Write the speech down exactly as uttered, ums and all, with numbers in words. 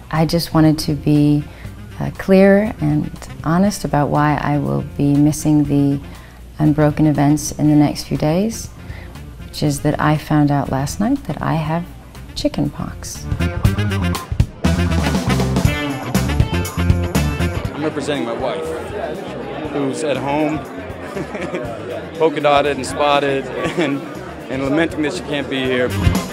I just wanted to be uh, clear and honest about why I will be missing the Unbroken events in the next few days, which is that I found out last night that I have chicken pox. I'm representing my wife, who's at home, polka dotted and spotted, and, and lamenting that she can't be here.